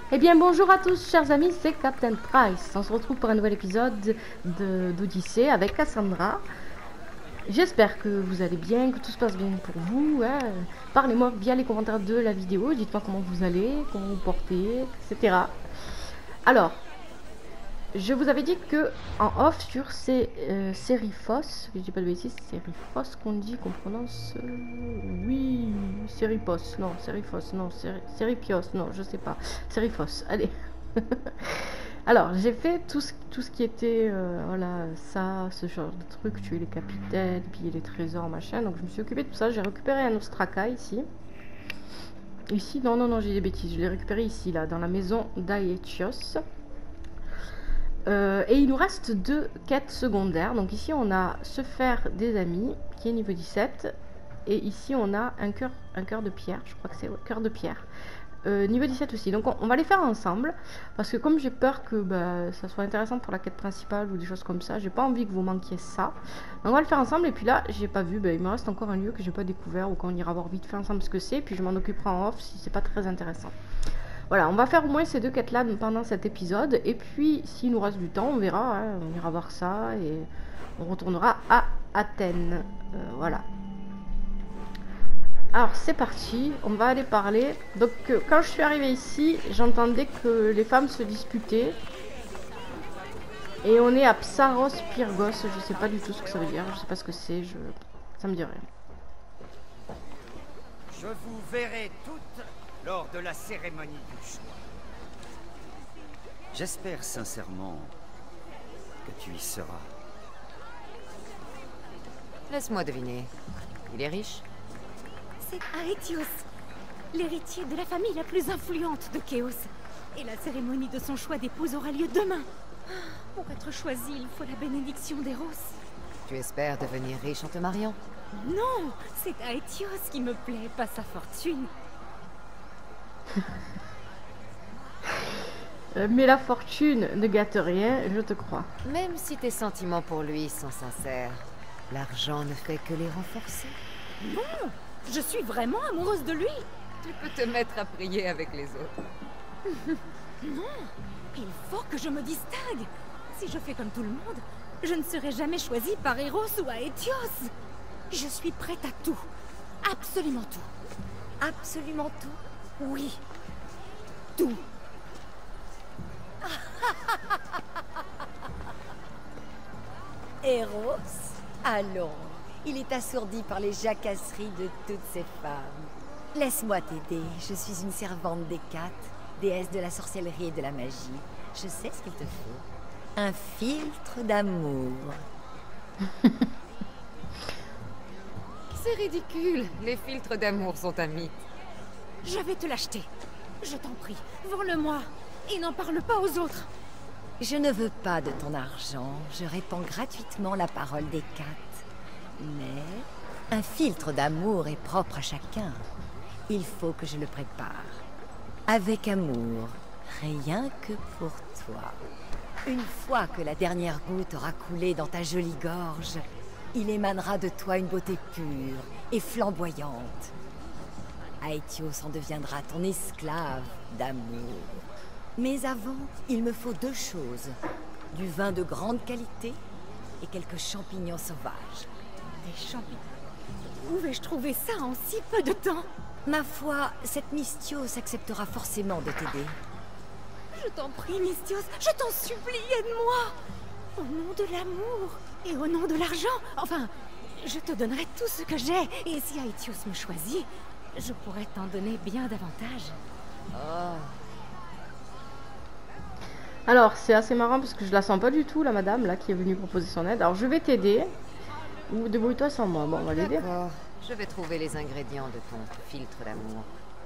Eh bien bonjour à tous chers amis, c'est Captain Price. On se retrouve pour un nouvel épisode d'Odyssée avec Cassandra. J'espère que vous allez bien, que tout se passe bien pour vous. Hein. Parlez-moi via les commentaires de la vidéo, dites-moi comment vous allez, comment vous portez, etc. Alors, je vous avais dit que en off sur ces Serifos, je dis pas de bêtises, Serifos qu'on dit, qu'on prononce, oui, Serifos, non, Serifos, non, Seripios, non, je sais pas, Serifos, allez. Alors, j'ai fait tout ce qui était, voilà, ça, ce genre de truc, tuer les capitaines, piller les trésors, machin. Donc, je me suis occupée de tout ça. J'ai récupéré un Ostraka ici. Ici, non, j'ai des bêtises. Je l'ai récupéré ici, là, dans la maison d'Aetios. Et il nous reste 2 quêtes secondaires. Donc, ici, on a se faire des amis, qui est niveau 17. Et ici, on a un cœur de pierre. Je crois que c'est cœur de pierre. Niveau 17 aussi, donc on va les faire ensemble parce que comme j'ai peur que ça soit intéressant pour la quête principale ou des choses comme ça, j'ai pas envie que vous manquiez ça, donc on va le faire ensemble. Et puis là j'ai pas vu, il me reste encore un lieu que j'ai pas découvert ou qu'on ira voir vite fait ensemble ce que c'est, puis je m'en occuperai en off si c'est pas très intéressant. Voilà, on va faire au moins ces 2 quêtes là pendant cet épisode, et puis s'il nous reste du temps on verra, hein, on ira voir ça et on retournera à Athènes. Voilà. Alors c'est parti, on va aller parler. Donc quand je suis arrivée ici, j'entendais que les femmes se disputaient. Et on est à Psaros Pyrgos, je sais pas du tout ce que ça veut dire, je sais pas ce que c'est, ça me dit rien. Je vous verrai toutes lors de la cérémonie du choix. J'espère sincèrement que tu y seras. Laisse-moi deviner. Il est riche? C'est Aetios, l'héritier de la famille la plus influente de Chaos. Et la cérémonie de son choix d'épouse aura lieu demain. Pour être choisi, il faut la bénédiction d'Eros. Tu espères devenir riche en te mariant? Non, c'est Aetios qui me plaît, pas sa fortune. Mais la fortune ne gâte rien, je te crois. Même si tes sentiments pour lui sont sincères, l'argent ne fait que les renforcer. Non, je suis vraiment amoureuse de lui. Tu peux te mettre à prier avec les autres. Non, il faut que je me distingue. Si je fais comme tout le monde, je ne serai jamais choisie par Eros ou Aetios. Je suis prête à tout. Absolument tout. Absolument tout? Oui. Tout. Eros? Allons, il est assourdi par les jacasseries de toutes ces femmes. Laisse-moi t'aider, je suis une servante d'Hécate, déesse de la sorcellerie et de la magie. Je sais ce qu'il te faut. Un filtre d'amour. C'est ridicule. Les filtres d'amour sont un mythe. Je vais te l'acheter. Je t'en prie, vends-le-moi. Et n'en parle pas aux autres. Je ne veux pas de ton argent, je répands gratuitement la parole d'Hécate. Mais un filtre d'amour est propre à chacun. Il faut que je le prépare. Avec amour, rien que pour toi. Une fois que la dernière goutte aura coulé dans ta jolie gorge, il émanera de toi une beauté pure et flamboyante. Aetios en deviendra ton esclave d'amour. Mais avant, il me faut 2 choses. Du vin de grande qualité et quelques champignons sauvages. Des champignons. Où vais-je trouver ça en si peu de temps? Ma foi, cette Mystios acceptera forcément de t'aider. Je t'en prie, Mystios, je t'en supplie, aide-moi. Au nom de l'amour et au nom de l'argent, enfin, je te donnerai tout ce que j'ai. Et si Aetios me choisit, je pourrais t'en donner bien davantage. Oh. Alors c'est assez marrant parce que je la sens pas du tout, la madame là qui est venue proposer son aide. Alors je vais t'aider, ou débrouille-toi sans moi. Bon, on va l'aider. D'accord. Je vais trouver les ingrédients de ton filtre d'amour.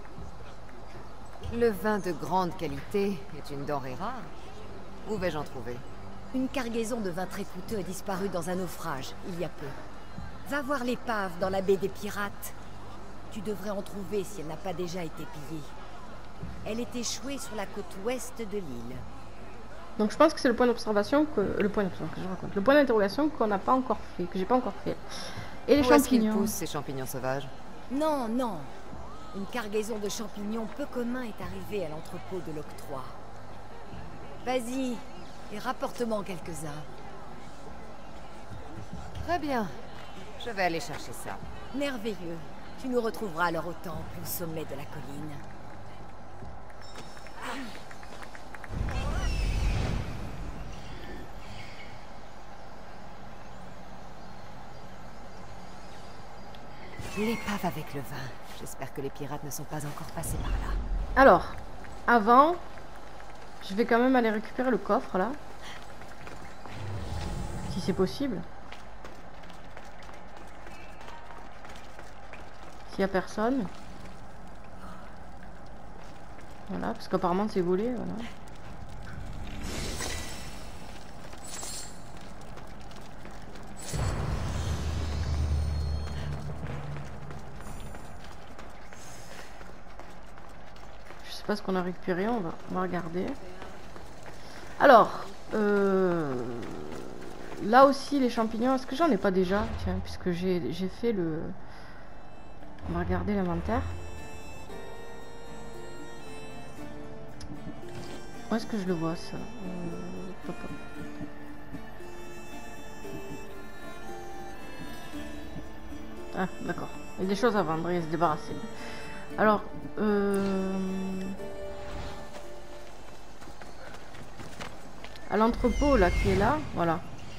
Le vin de grande qualité est une denrée rare. Où vais-je en trouver? Une cargaison de vin très coûteux a disparu dans un naufrage, il y a peu. Va voir l'épave dans la baie des Pirates. Tu devrais en trouver si elle n'a pas déjà été pillée. Elle est échouée sur la côte ouest de l'île. Donc je pense que c'est le point d'observation le point d'observation que je raconte, le point d'interrogation qu'on n'a pas encore fait, que j'ai pas encore fait. Et les Où est-ce qu'ils champignons. poussent ces champignons sauvages? Non, non. Une cargaison de champignons peu communs est arrivée à l'entrepôt de l'octroi. Vas-y, et rapporte-moi quelques-uns. Très bien. Je vais aller chercher ça. Merveilleux. Tu nous retrouveras alors au temple, au sommet de la colline. L'épave avec le vin. J'espère que les pirates ne sont pas encore passés par là. Alors, avant, je vais quand même aller récupérer le coffre là. Si c'est possible. S'il y a personne. Voilà, parce qu'apparemment c'est volé, voilà. Je sais pas ce qu'on a récupéré, on va regarder. Alors, là aussi les champignons, est-ce que j'en ai pas déjà? Tiens, puisque j'ai fait le... On va regarder l'inventaire. Où est-ce que je le vois ça? Ah, d'accord. Il y a des choses à vendre et à se débarrasser. Alors, à l'entrepôt là qui est là, voilà.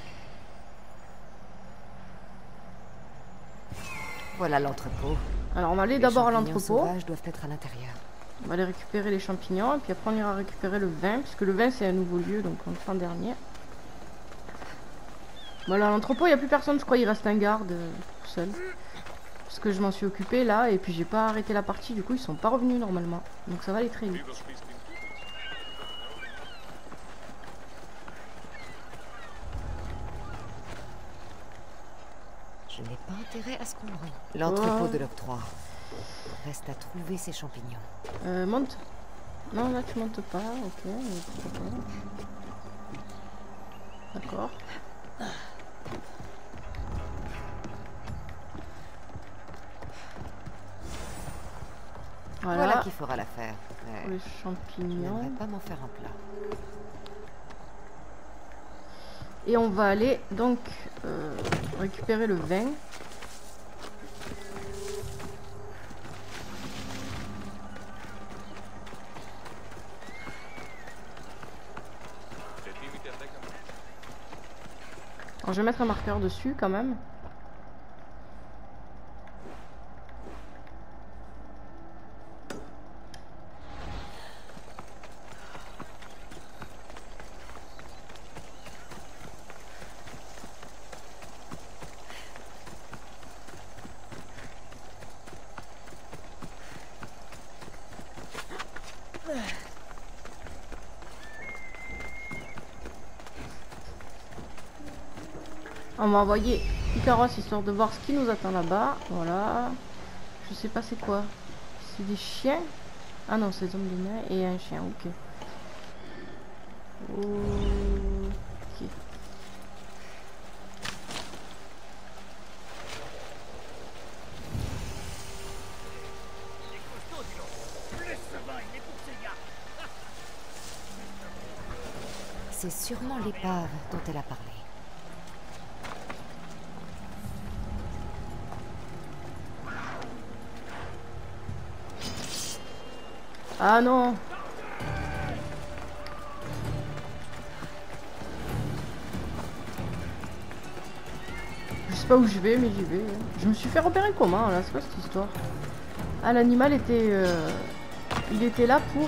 Voilà l'entrepôt. Alors on va aller d'abord à Les champignons l'entrepôt. sauvages doivent être à l'intérieur. On va aller récupérer les champignons et puis après on ira récupérer le vin, puisque le vin c'est un nouveau lieu, donc on le fait en dernier. Voilà, à l'entrepôt il n'y a plus personne, je crois il reste un garde tout seul. Parce que je m'en suis occupé là et puis j'ai pas arrêté la partie, du coup ils sont pas revenus normalement. Donc ça va aller très vite. Je n'ai pas intérêt à ce qu'on me rende. L'entrepôt de l'octroi. Reste à trouver ces champignons. Monte. Non, là tu montes pas, ok. D'accord. Voilà qui fera l'affaire. Pour les Je champignons. n'aimerais pas m'en faire un plat. Et on va aller donc récupérer le vin. Alors je vais mettre un marqueur dessus quand même. On va envoyer Icaros histoire de voir ce qui nous attend là-bas. Voilà. Je sais pas c'est quoi. C'est des chiens. Ah non, c'est des hommes de main et un chien. Ok. Ok. C'est sûrement l'épave dont elle a parlé. Ah non. Je sais pas où je vais, mais j'y vais. Je me suis fait repérer comment là, c'est quoi cette histoire? Ah, l'animal était... il était là pour...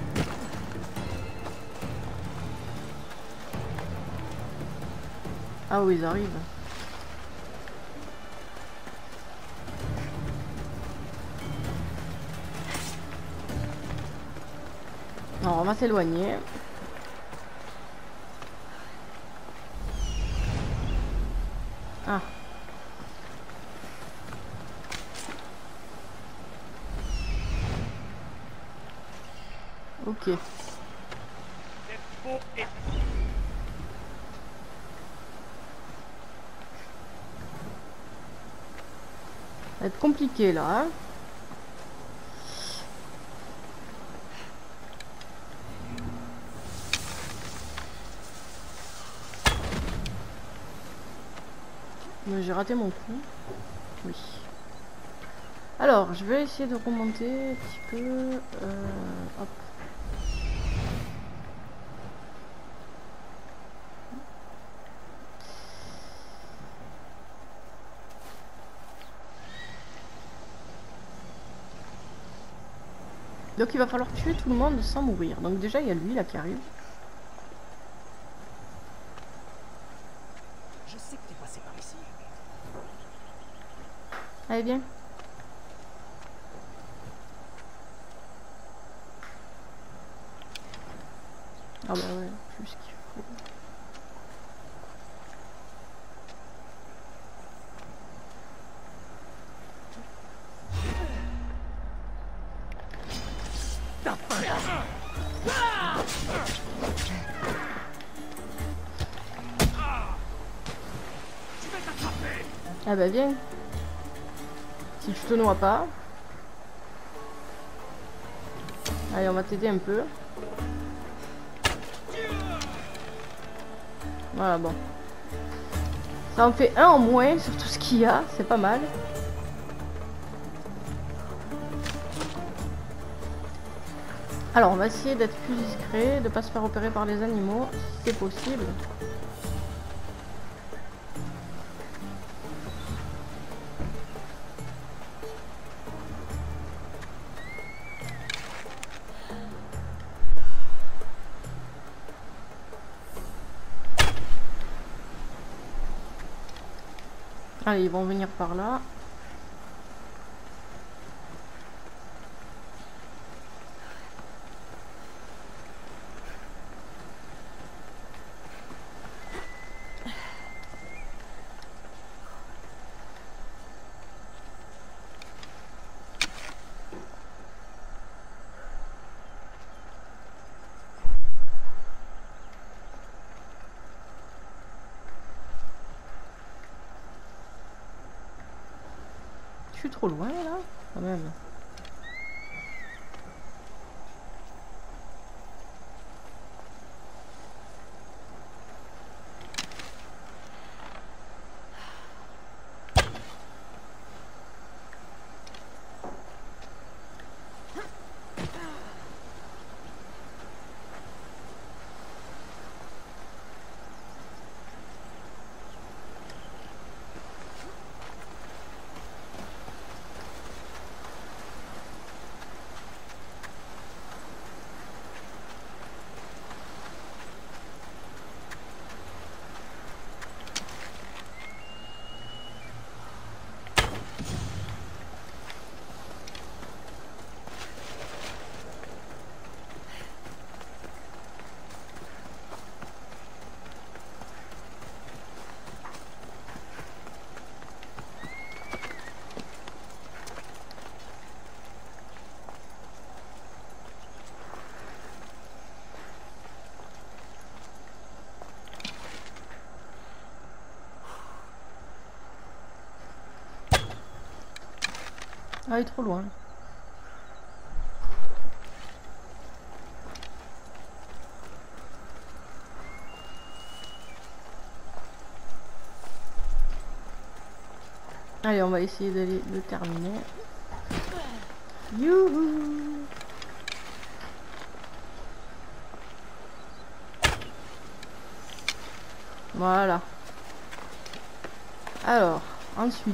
Ah oui, ils arrivent. Non, on va s'éloigner. Ah. Ok. Ça va être compliqué là. Hein. Mais j'ai raté mon coup. Oui. Alors, je vais essayer de remonter un petit peu. Hop. Donc il va falloir tuer tout le monde sans mourir. Donc déjà il y a lui là qui arrive. Je sais que t'es passé par ici. Allez viens. Ah bah ouais, plus ce qu'il faut. Ah bah viens. Si tu te noies pas. Allez, on va t'aider un peu. Voilà, bon. Ça en fait un en moins sur tout ce qu'il y a. C'est pas mal. Alors, on va essayer d'être plus discret, de pas se faire opérer par les animaux, si c'est possible. Allez, ils vont venir par là. Je suis trop loin là, quand même. Ah, il est trop loin. Allez, on va essayer de terminer. Youhou! Voilà. Alors, ensuite.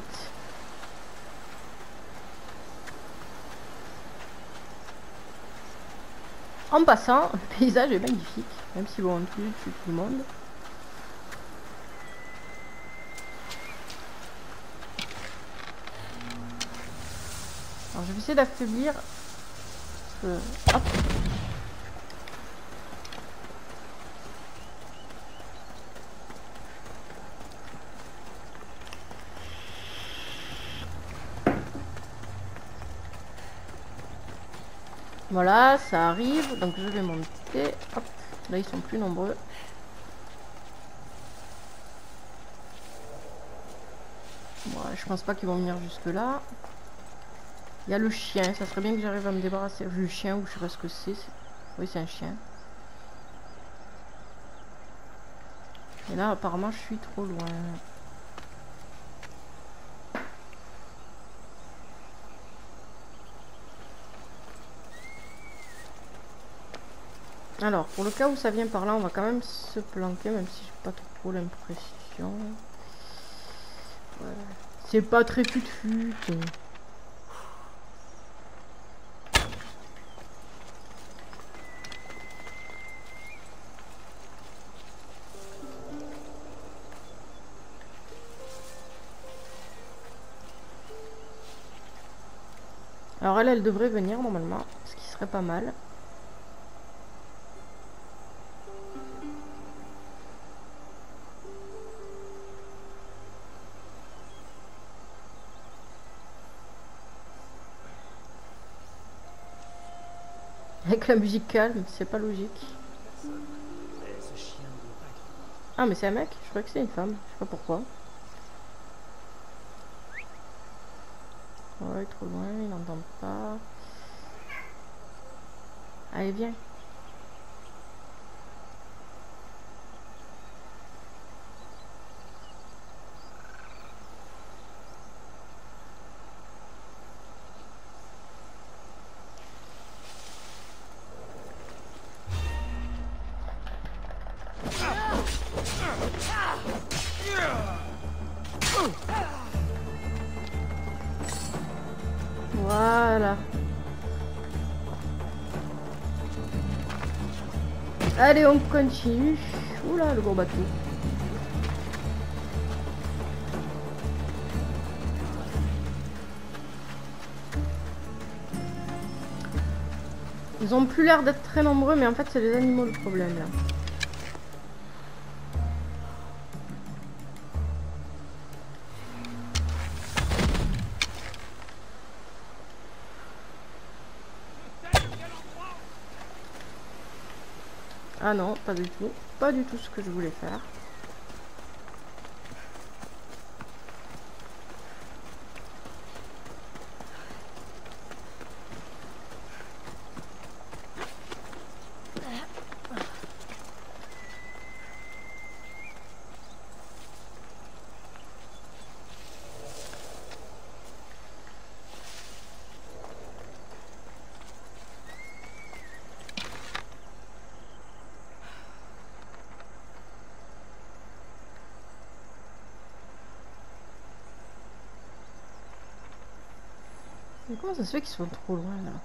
En passant, le paysage est magnifique, même si bon, on tue tout le monde. Alors je vais essayer d'affaiblir. Hop. Voilà, ça arrive, donc je vais monter. Hop, là ils sont plus nombreux. Bon, je pense pas qu'ils vont venir jusque là. Il y a le chien, ça serait bien que j'arrive à me débarrasser du chien, ou je sais pas ce que c'est. Oui, c'est un chien. Et là, apparemment, je suis trop loin. Alors, pour le cas où ça vient par là, on va quand même se planquer, même si j'ai pas trop l'impression. Ouais. C'est pas très fut-fut. Alors elle devrait venir normalement, ce qui serait pas mal. Avec la musique calme, c'est pas logique. Ah mais c'est un mec? Je crois que c'est une femme, je sais pas pourquoi. Ouais, trop loin, il n'entend pas. Allez, viens. Voilà. Allez, on continue. Oula, le gros bateau. Ils ont plus l'air d'être très nombreux, mais en fait, c'est les animaux le problème là. Ah non, pas du tout. Pas du tout ce que je voulais faire. Mais comment ça se fait qu'ils sont trop loin là?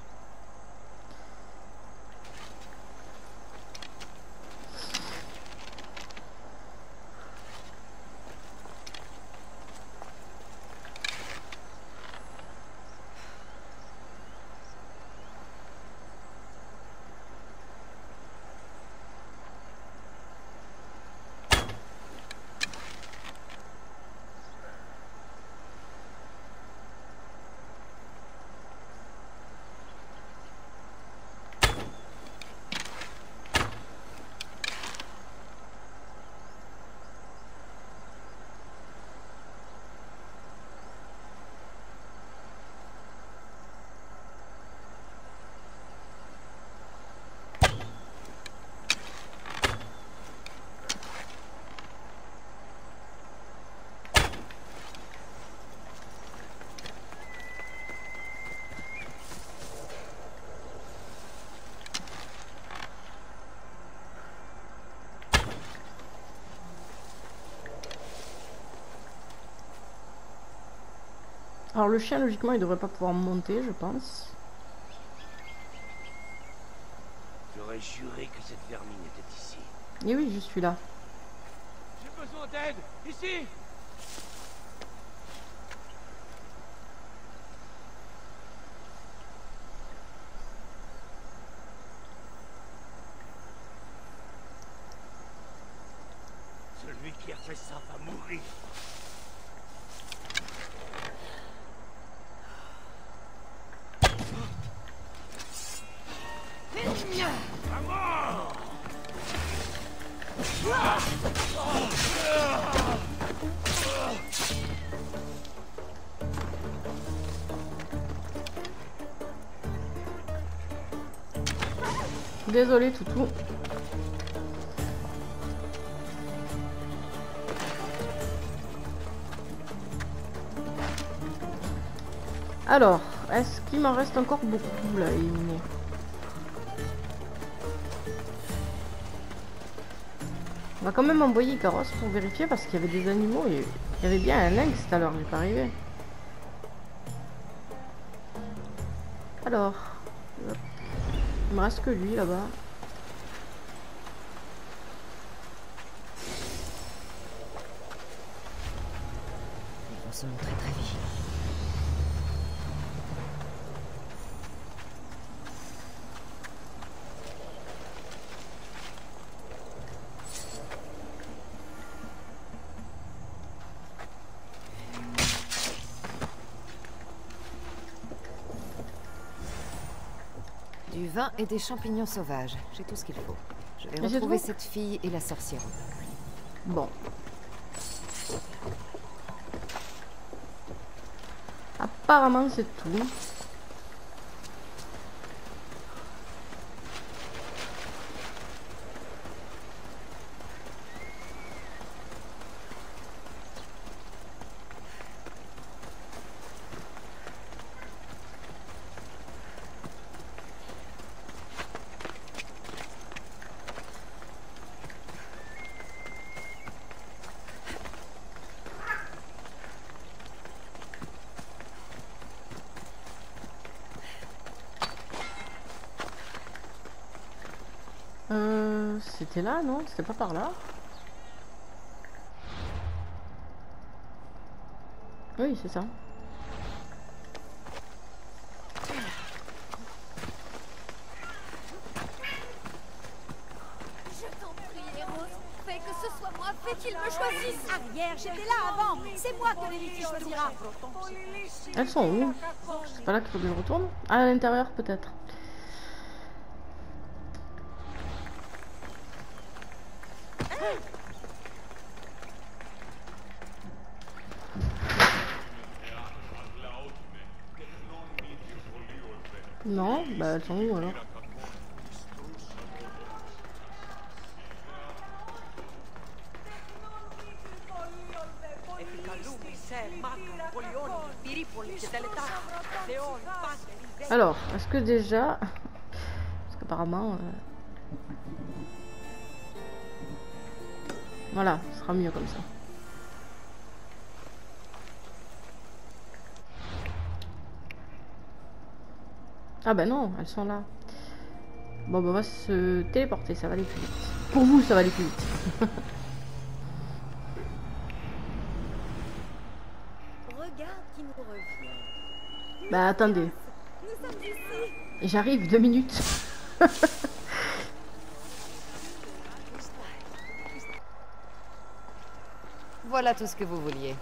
Alors le chien, logiquement, il devrait pas pouvoir monter, je pense. J'aurais juré que cette vermine était ici. Et oui, je suis là. J'ai besoin d'aide. Ici. Celui qui a fait ça va mourir. Désolé, toutou. Alors, est-ce qu'il m'en reste encore beaucoup là à éliminer? On va quand même envoyer Icaros pour vérifier parce qu'il y avait des animaux et il y avait bien un lynx tout à l'heure, j'ai pas arrivé. Alors, hop. Il me reste que lui là-bas. Ils vont se montrer très vigilants. Du vin et des champignons sauvages. J'ai tout ce qu'il faut. Je vais j'ai retrouver tout. cette fille et la sorcière. Bon. Apparemment c'est tout. C'était là, non? C'était pas par là? Oui, c'est ça. Je t'en prie, Eros. Fais que ce soit moi. Fais qu'il me choisisse. Arrière, j'étais là avant. C'est moi que Lilith choisira. Elles sont où? C'est pas là qu'il faut que je retourne? Ah, à l'intérieur peut-être. Non, bah elles sont où alors? Alors, est-ce que déjà... Parce qu'apparemment... Voilà, ce sera mieux comme ça. Ah bah non, elles sont là. Bon bah on va se téléporter, ça va aller plus vite. Pour vous, ça va aller plus vite. Regarde qui nous revient. Bah attendez. Nous sommes ici. J'arrive, 2 minutes. Voilà tout ce que vous vouliez.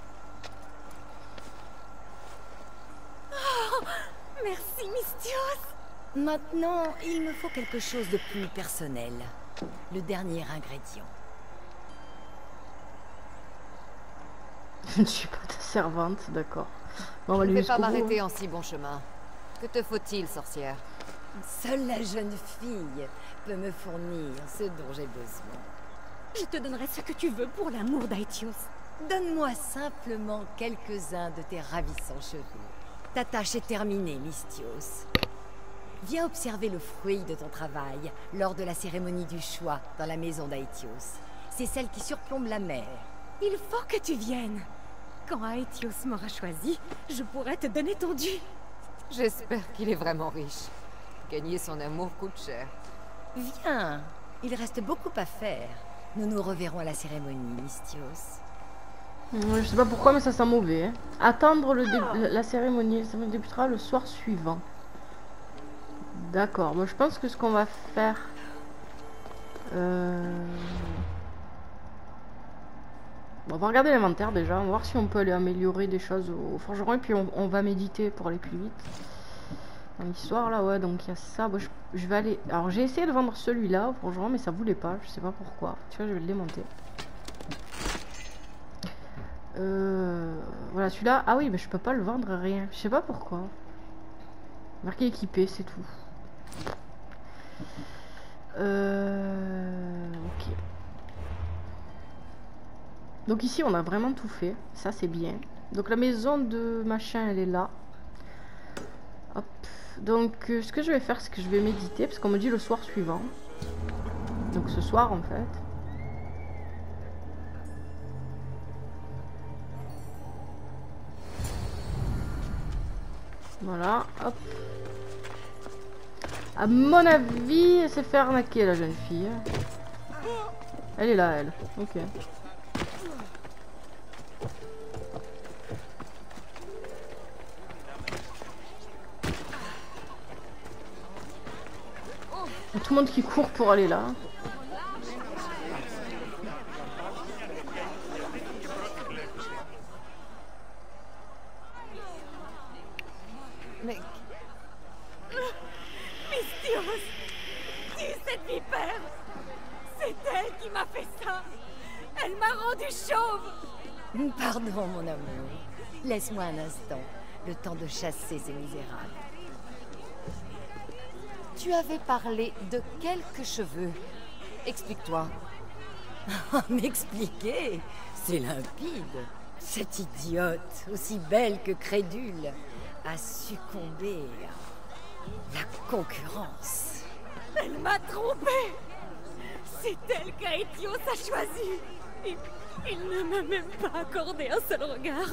Merci, Mystios. Maintenant, il me faut quelque chose de plus personnel. Le dernier ingrédient. Je ne suis pas ta servante, d'accord. Bon, on va Je ne aller vais pas jusqu'au bout, m'arrêter hein. en si bon chemin. Que te faut-il, sorcière? Seule la jeune fille peut me fournir ce dont j'ai besoin. Je te donnerai ce que tu veux pour l'amour d'Aetios. Donne-moi simplement quelques-uns de tes ravissants cheveux. Ta tâche est terminée, Mystios. Viens observer le fruit de ton travail lors de la cérémonie du choix dans la maison d'Aetios. C'est celle qui surplombe la mer. Il faut que tu viennes. Quand Aetios m'aura choisi, je pourrai te donner ton dû. J'espère qu'il est vraiment riche. Gagner son amour coûte cher. Viens, il reste beaucoup à faire. Nous nous reverrons à la cérémonie, Mystios. Je sais pas pourquoi, mais ça sent mauvais. Hein. Attendre la cérémonie. Ça débutera le soir suivant. D'accord. Moi, je pense que ce qu'on va faire... Bon, on va regarder l'inventaire déjà. On va voir si on peut aller améliorer des choses au forgeron. Et puis, on va méditer pour aller plus vite. Dans l'histoire, là, ouais. Donc, il y a ça. Bon, je vais aller... Alors, j'ai essayé de vendre celui-là au forgeron, mais ça voulait pas. Je sais pas pourquoi. Tu vois, je vais le démonter. Voilà, celui-là. Ah oui, mais je peux pas le vendre rien. Je sais pas pourquoi. Marqué équipé, c'est tout. Ok. Donc ici, on a vraiment tout fait. Ça, c'est bien. Donc la maison de machin, elle est là. Hop. Donc, ce que je vais faire, c'est que je vais méditer. Parce qu'on me dit le soir suivant. Donc ce soir, en fait. Voilà, hop. À mon avis, elle s'est fait arnaquer la jeune fille. Elle est là, elle. Ok. Tout le monde qui court pour aller là. Mais Mystios! Tue cette vipère! C'est elle qui m'a fait ça! Elle m'a rendu chauve! Pardon, mon amour. Laisse-moi un instant, le temps de chasser ces misérables. Tu avais parlé de quelques cheveux. Explique-toi. M'expliquer? C'est limpide. Cette idiote, aussi belle que crédule, a succombé à la concurrence. Elle m'a trompée! C'est elle qu'Aetios a choisi! Il ne m'a même pas accordé un seul regard!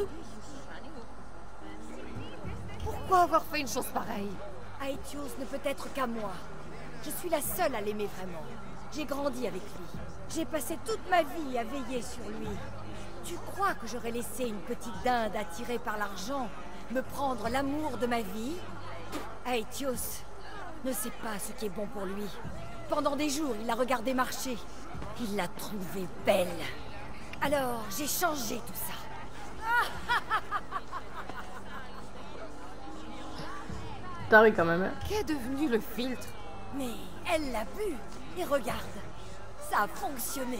Pourquoi avoir fait une chose pareille? Aetios ne peut être qu'à moi. Je suis la seule à l'aimer vraiment. J'ai grandi avec lui. J'ai passé toute ma vie à veiller sur lui. Tu crois que j'aurais laissé une petite dinde attirée par l'argent me prendre l'amour de ma vie? Aetios ne sait pas ce qui est bon pour lui. Pendant des jours, il l'a regardée marcher. Il l'a trouvée belle. Alors, j'ai changé tout ça. T'as ri quand même, hein. qu'est devenu le filtre? Mais elle l'a bu. Et regarde, ça a fonctionné.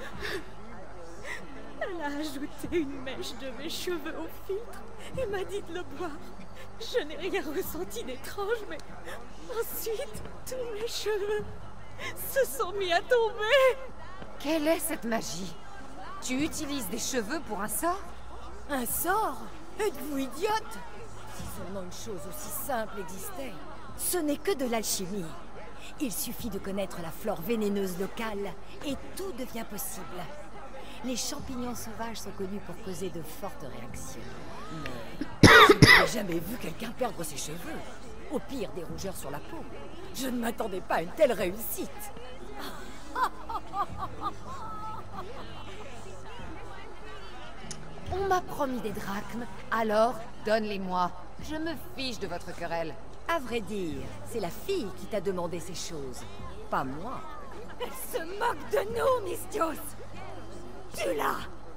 Elle a ajouté une mèche de mes cheveux au filtre et m'a dit de le boire. Je n'ai rien ressenti d'étrange, mais ensuite, tous mes cheveux se sont mis à tomber. Quelle est cette magie? Tu utilises des cheveux pour un sort? Un sort? Êtes-vous idiote? Si seulement une chose aussi simple existait. Ce n'est que de l'alchimie. Il suffit de connaître la flore vénéneuse locale et tout devient possible. Les champignons sauvages sont connus pour causer de fortes réactions. Mais je n'ai jamais vu quelqu'un perdre ses cheveux. Au pire, des rougeurs sur la peau. Je ne m'attendais pas à une telle réussite. On m'a promis des drachmes, alors donne-les-moi. Je me fiche de votre querelle. À vrai dire, c'est la fille qui t'a demandé ces choses, pas moi. Elle se moque de nous, Mystios. Tue-la.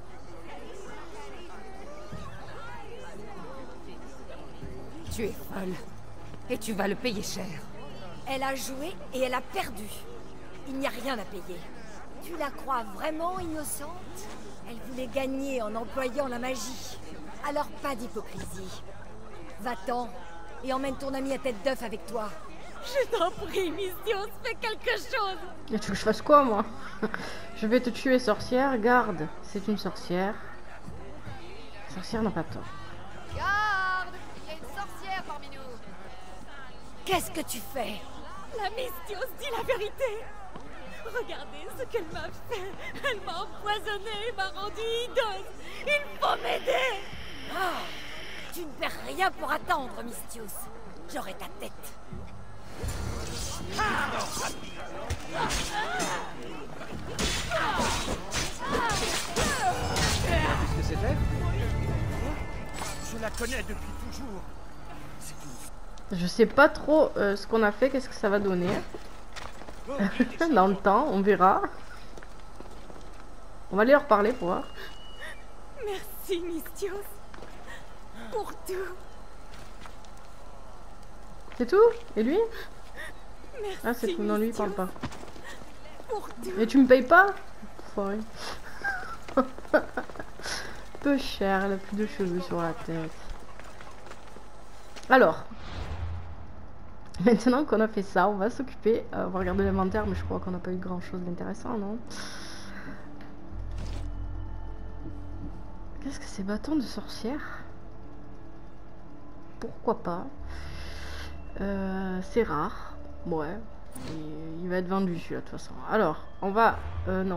Tu es folle. Et tu vas le payer cher. Elle a joué et elle a perdu. Il n'y a rien à payer. Tu la crois vraiment innocente? Elle voulait gagner en employant la magie. Alors pas d'hypocrisie. Va-t'en et emmène ton ami à tête d'œuf avec toi. Je t'en prie, Mystios, fais quelque chose. Et tu veux que je fasse quoi, moi? Je vais te tuer, sorcière. Garde, c'est une sorcière. La sorcière n'a pas tort. Garde! Il y a une sorcière parmi nous! Qu'est-ce que tu fais? La Mystios dit la vérité. Regardez ce qu'elle m'a fait. Elle m'a empoisonnée et m'a rendue hideuse. Il faut m'aider. Ah, tu ne perds rien pour attendre, Mystios. J'aurai ta tête. Qu'est-ce que c'était? Je la connais depuis toujours. C'est une... Je sais pas trop ce qu'on a fait, qu'est-ce que ça va donner. Dans le temps, on verra. On va aller leur parler pour voir. Merci, Mystios. Pour tout. C'est tout? Et lui? Merci, Ah, c'est tout. Non, lui, il parle pas. pour tout. Et tu me payes pas? Enfoiré. Peu cher, elle a plus de cheveux sur la tête. Alors. Maintenant qu'on a fait ça, on va s'occuper. On va regarder l'inventaire, mais je crois qu'on n'a pas eu grand chose d'intéressant, non? Qu'est-ce que c'est, bâton de sorcière? Pourquoi pas? C'est rare. Ouais. Et il va être vendu celui-là de toute façon. Alors, on va... non.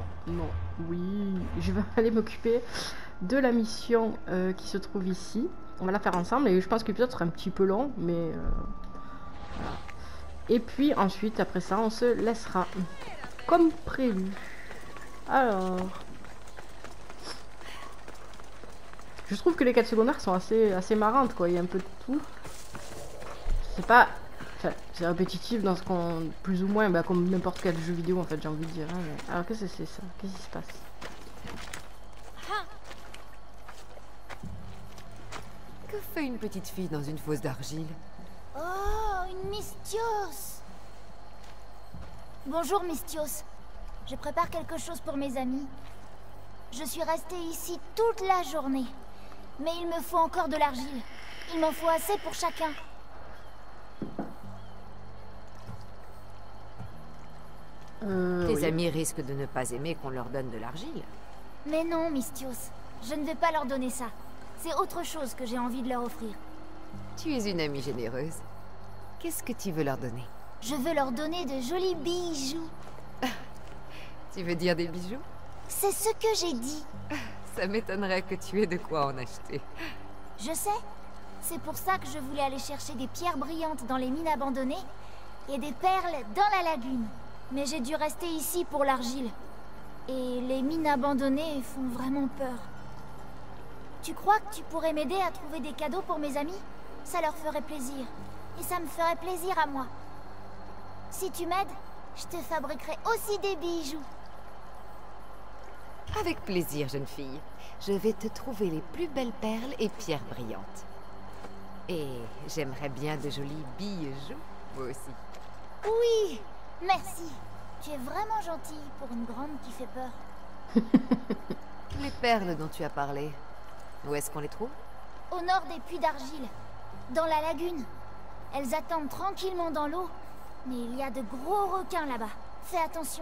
Oui. Je vais aller m'occuper de la mission qui se trouve ici. On va la faire ensemble et je pense que l'épisode sera un petit peu long, mais... voilà. Et puis ensuite, après ça, on se laissera comme prévu. Alors... Je trouve que les quêtes secondaires sont assez marrantes, quoi. Il y a un peu de tout. C'est pas... Enfin, c'est répétitif dans ce qu'on... Plus ou moins, bah, comme n'importe quel jeu vidéo, en fait, j'ai envie de dire. Hein, mais... Alors, qu'est-ce que c'est ça? Qu'est-ce qui se passe? Que fait une petite fille dans une fosse d'argile? Oh, une Misthios! Bonjour Misthios. Je prépare quelque chose pour mes amis. Je suis restée ici toute la journée. Mais il me faut encore de l'argile. Il m'en faut assez pour chacun. Tes amis risquent de ne pas aimer qu'on leur donne de l'argile. Mais non, Misthios. Je ne vais pas leur donner ça. C'est autre chose que j'ai envie de leur offrir. Tu es une amie généreuse. Qu'est-ce que tu veux leur donner? Je veux leur donner de jolis bijoux. Tu veux dire des bijoux? C'est ce que j'ai dit. Ça m'étonnerait que tu aies de quoi en acheter. Je sais. C'est pour ça que je voulais aller chercher des pierres brillantes dans les mines abandonnées et des perles dans la lagune. Mais j'ai dû rester ici pour l'argile. Et les mines abandonnées font vraiment peur. Tu crois que tu pourrais m'aider à trouver des cadeaux pour mes amis? Ça leur ferait plaisir. Et ça me ferait plaisir à moi. Si tu m'aides, je te fabriquerai aussi des bijoux. Avec plaisir, jeune fille. Je vais te trouver les plus belles perles et pierres brillantes. Et j'aimerais bien de jolis bijoux, moi aussi. Oui, merci. Tu es vraiment gentille pour une grande qui fait peur. Les perles dont tu as parlé, où est-ce qu'on les trouve? Au nord des puits d'argile, dans la lagune. Elles attendent tranquillement dans l'eau, mais il y a de gros requins là-bas. Fais attention.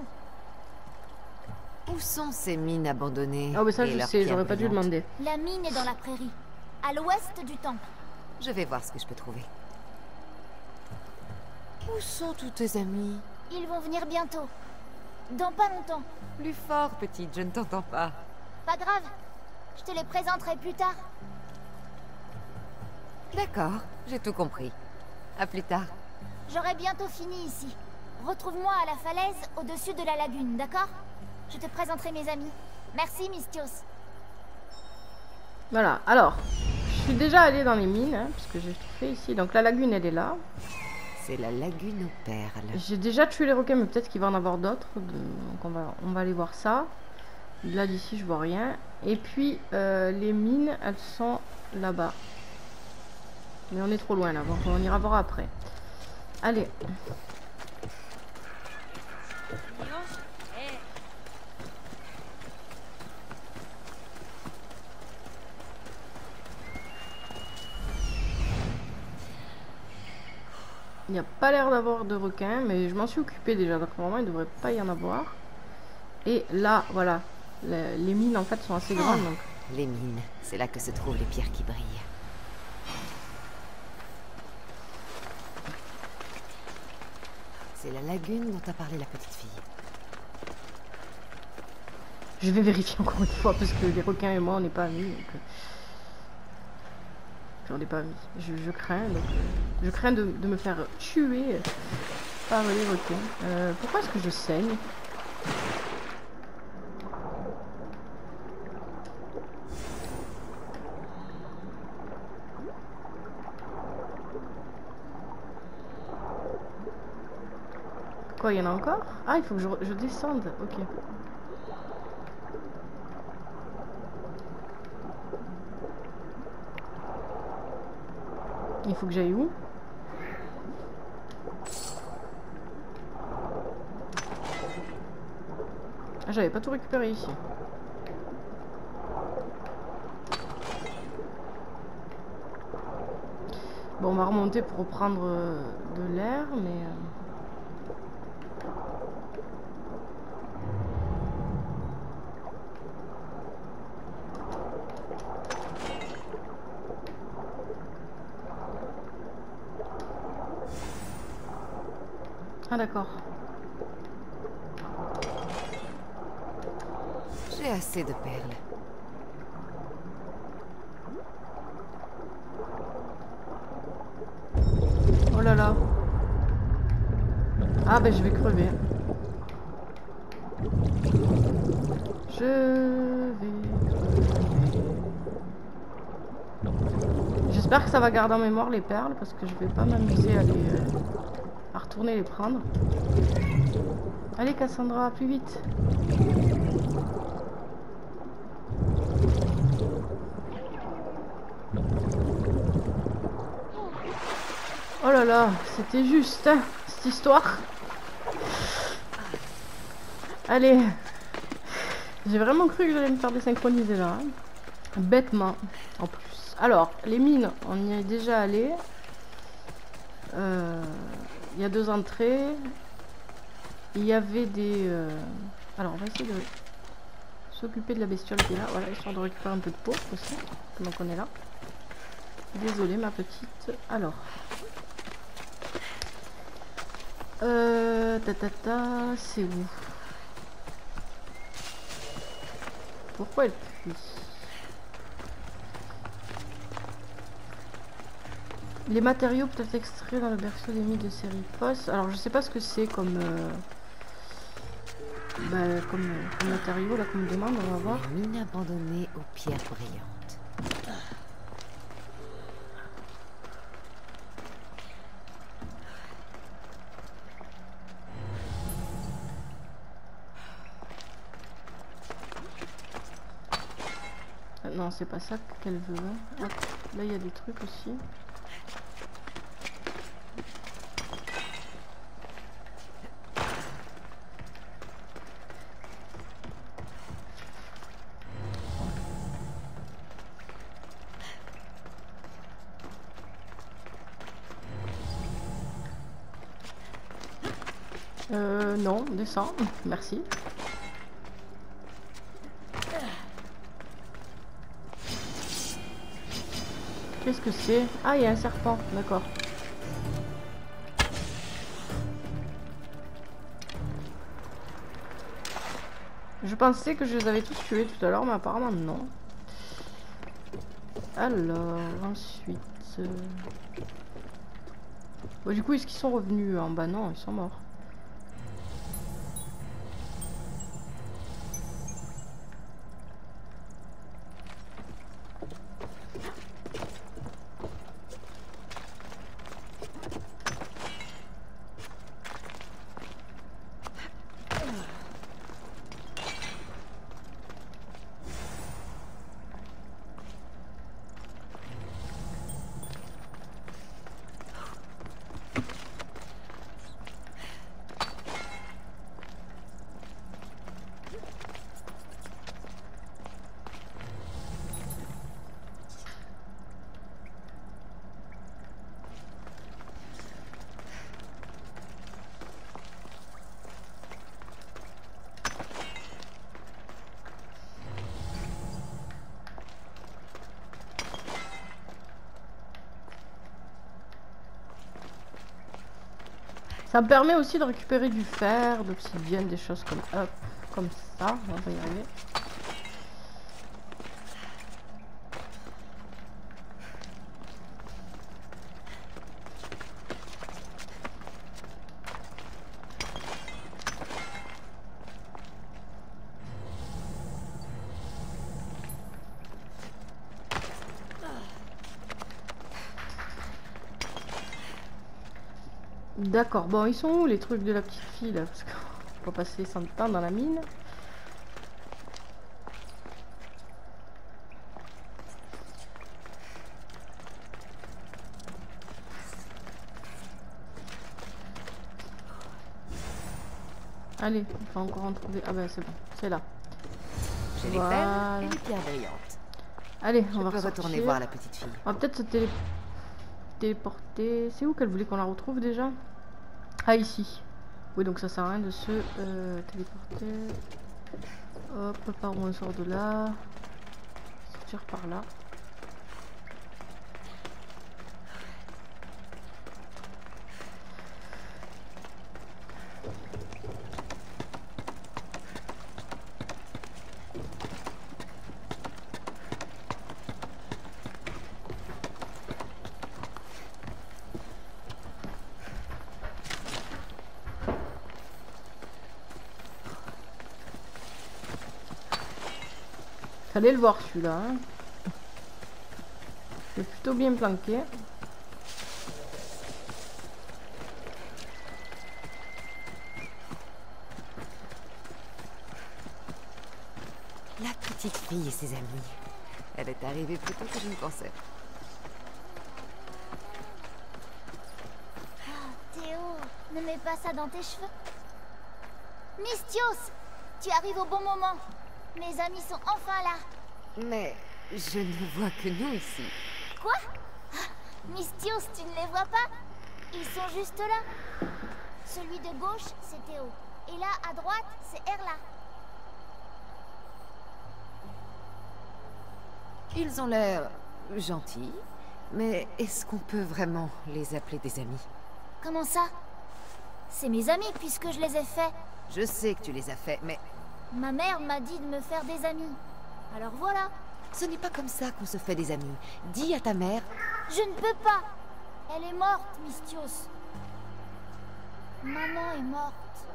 Où sont ces mines abandonnées? Ah, mais ça, et je leurs sais, pierres j'aurais pas dû brillantes? demander. La mine est dans la prairie, à l'ouest du temple. Je vais voir ce que je peux trouver. Où sont tous tes amis? Ils vont venir bientôt. Dans pas longtemps. Plus fort, petite, je ne t'entends pas. Pas grave. Je te les présenterai plus tard. D'accord, j'ai tout compris. À plus tard. J'aurai bientôt fini ici. Retrouve-moi à la falaise au-dessus de la lagune, d'accord? Je te présenterai mes amis. Merci, Misthios. Voilà, alors, je suis déjà allée dans les mines, hein, parce que j'ai tout fait ici. Donc la lagune, elle est là. C'est la lagune aux perles. J'ai déjà tué les requins, mais peut-être qu'il va en avoir d'autres. Donc on va aller voir ça. Là, d'ici, je vois rien. Et puis, les mines, elles sont là-bas. Mais on est trop loin, là. Donc on ira voir après. Allez. Il n'y a pas l'air d'avoir de requins, mais je m'en suis occupée déjà. Donc normalement, il ne devrait pas y en avoir. Et là, voilà. Les mines, en fait, sont assez grandes. Donc... Les mines, c'est là que se trouvent les pierres qui brillent. C'est la lagune dont a parlé la petite fille. Je vais vérifier encore une fois, parce que les requins et moi, on n'est pas amis. Donc... J'en ai pas mis. Je crains. Donc, je crains de me faire tuer par les requins. Pourquoi est-ce que je saigne? Quoi, il y en a encore? Ah, il faut que je descende. Ok. Il faut que j'aille où? Ah, j'avais pas tout récupéré ici. Bon, on va remonter pour reprendre de l'air, mais... Ah d'accord. J'ai assez de perles. Ah ben je vais crever. Je vais crever. J'espère que ça va garder en mémoire les perles parce que je vais pas m'amuser à retourner les prendre. Allez Cassandra, plus vite. Oh là là, c'était juste, hein, cette histoire. Allez. J'ai vraiment cru que j'allais me faire désynchroniser là. Hein. Bêtement, en plus. Alors, les mines, on y est déjà allé. Il y a 2 entrées. Il y avait des... Alors, on va essayer de s'occuper de la bestiole qui est là. Voilà, histoire de récupérer un peu de peau aussi. Donc, on est là. Désolée, ma petite. Alors... c'est où? Pourquoi elle pue? Les matériaux peuvent être extraits dans le berceau des mythes de Sérifos. Alors je sais pas ce que c'est comme comme matériaux là qu'on me demande, on va voir. Une mine abandonnée aux pierres brillantes. Non, c'est pas ça qu'elle veut. Hein. Hop, là, il y a des trucs aussi. Non, descends. Merci. Qu'est-ce que c'est? Ah, il y a un serpent, d'accord. Je pensais que je les avais tous tués tout à l'heure, mais apparemment non. Alors, ensuite... Bon, du coup, est-ce qu'ils sont revenus en bas? Non, ils sont morts. Ça me permet aussi de récupérer du fer, de l'obsidienne, des choses comme, hop, comme ça. On va y arriver. D'accord, bon, ils sont où les trucs de la petite fille là? Parce qu'on va passer 100 temps dans la mine. Allez, il faut encore en trouver. Ah bah c'est bon, c'est là. J'ai les perles et les pierres brillantes. Allez, on va retourner voir la petite fille. On va peut-être se téléporter. C'est où qu'elle voulait qu'on la retrouve déjà? Ah, ici. Oui, donc ça sert à rien de se téléporter. Hop, par où on sort de là. Sortir par là. Fallait le voir celui-là. Hein. C'est plutôt bien planqué. La petite fille et ses amis. Elle est arrivée plus tôt que je ne pensais. Théo, ne mets pas ça dans tes cheveux. Mystios, tu arrives au bon moment. Mes amis sont enfin là. Mais je ne vois que nous ici. Quoi? Mystios, tu ne les vois pas? Ils sont juste là. Celui de gauche, c'est Théo. Et là, à droite, c'est Erla. Ils ont l'air gentils, mais est-ce qu'on peut vraiment les appeler des amis? Comment ça? C'est mes amis puisque je les ai faits. Je sais que tu les as faits, mais Ma mère m'a dit de me faire des amis. Alors voilà. ce n'est pas comme ça qu'on se fait des amis. Dis à ta mère. Je ne peux pas. Elle est morte, Mystios. Maman est morte.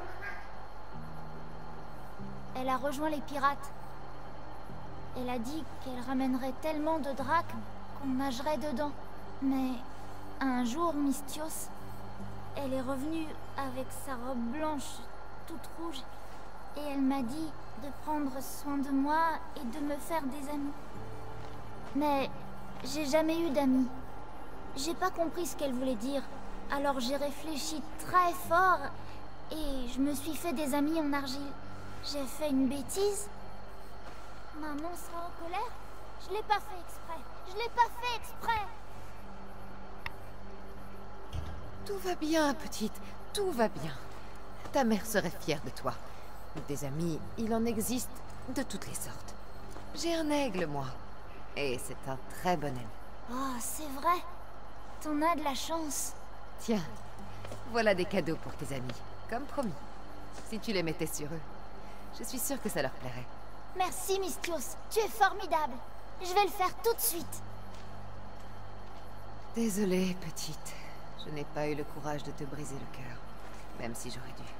Elle a rejoint les pirates. Elle a dit qu'elle ramènerait tellement de drachmes qu'on nagerait dedans. Mais un jour, Mystios, elle est revenue avec sa robe blanche, toute rouge. Et elle m'a dit de prendre soin de moi et de me faire des amis. Mais j'ai jamais eu d'amis. J'ai pas compris ce qu'elle voulait dire. Alors j'ai réfléchi très fort et je me suis fait des amis en argile. J'ai fait une bêtise. Maman sera en colère. Je l'ai pas fait exprès. Je l'ai pas fait exprès. Tout va bien, petite. Tout va bien. Ta mère serait fière de toi. Des amis, il en existe de toutes les sortes. J'ai un aigle, moi. Et c'est un très bon ami. Oh, c'est vrai. T'en as de la chance. Tiens, voilà des cadeaux pour tes amis, comme promis. Si tu les mettais sur eux, je suis sûre que ça leur plairait. Merci, Mystios. Tu es formidable. Je vais le faire tout de suite. Désolée, petite. Je n'ai pas eu le courage de te briser le cœur, même si j'aurais dû.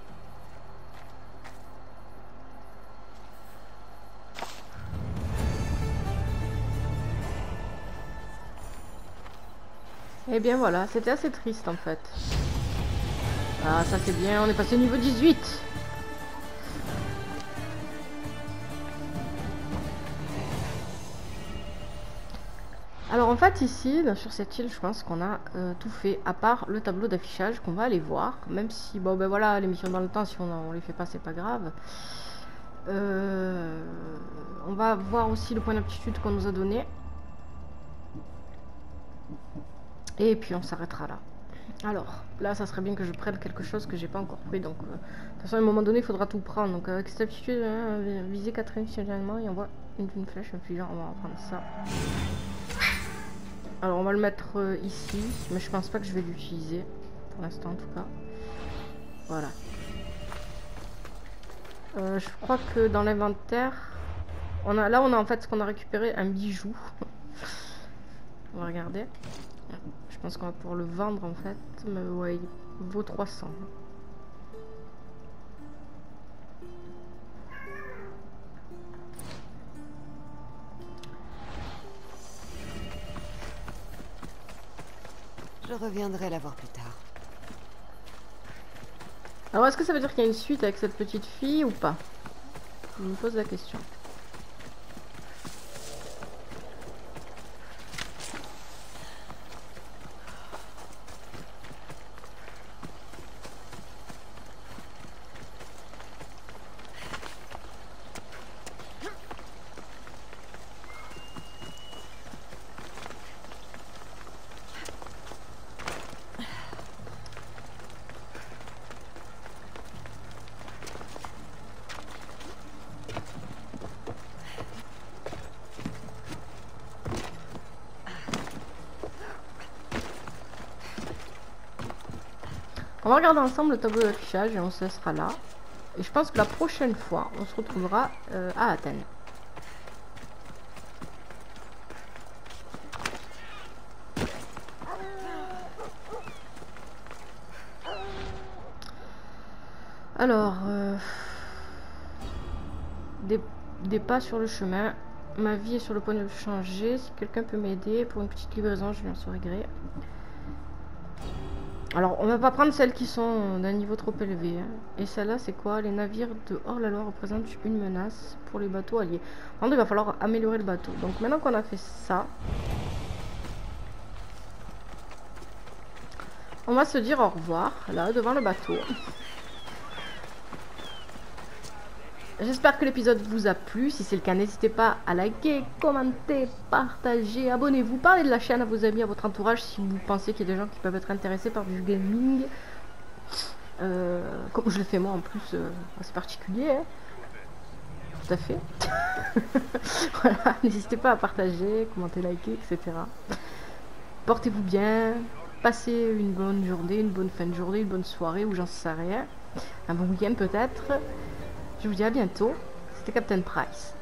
Et bien voilà, c'était assez triste en fait. Ah, ça c'est bien, on est passé au niveau 18. Alors en fait ici, sur cette île, je pense qu'on a tout fait, à part le tableau d'affichage qu'on va aller voir. Même si, bon ben voilà, les missions dans le temps, si on les fait pas, c'est pas grave. On va voir aussi le point d'aptitude qu'on nous a donné. Et puis on s'arrêtera là. Alors, là ça serait bien que je prenne quelque chose que j'ai pas encore pris. Donc, de toute façon à un moment donné il faudra tout prendre. Donc avec cette aptitude, viser 4 initialement et on voit une flèche infligeant. On va prendre ça. Alors on va le mettre ici. Mais je pense pas que je vais l'utiliser. Pour l'instant en tout cas. Voilà. Je crois que dans l'inventaire, on a en fait ce qu'on a récupéré, un bijou. On va regarder. Je pense qu'on va pouvoir le vendre en fait, mais ouais, il vaut 300. Je reviendrai la voir plus tard. Alors est-ce que ça veut dire qu'il y a une suite avec cette petite fille ou pas? Je me pose la question. On va regarder ensemble le tableau d'affichage et on se laissera là. Et je pense que la prochaine fois, on se retrouvera à Athènes. Alors, des pas sur le chemin. Ma vie est sur le point de changer. Si quelqu'un peut m'aider pour une petite livraison, je lui en serai gré. Alors, on va pas prendre celles qui sont d'un niveau trop élevé. Hein. Et celle-là, c'est quoi? Les navires de hors-la-loi représentent une menace pour les bateaux alliés. Donc, il va falloir améliorer le bateau. Donc, maintenant qu'on a fait ça, on va se dire au revoir, là, devant le bateau. J'espère que l'épisode vous a plu. Si c'est le cas, n'hésitez pas à liker, commenter, partager, abonnez-vous, parlez de la chaîne à vos amis, à votre entourage si vous pensez qu'il y a des gens qui peuvent être intéressés par du gaming. Comme je le fais moi en plus, assez particulier. Hein. Tout à fait. Voilà, n'hésitez pas à partager, commenter, liker, etc. Portez-vous bien, passez une bonne journée, une bonne fin de journée, une bonne soirée ou j'en sais rien. Un bon week-end peut-être. Je vous dis à bientôt. C'était Captain Price.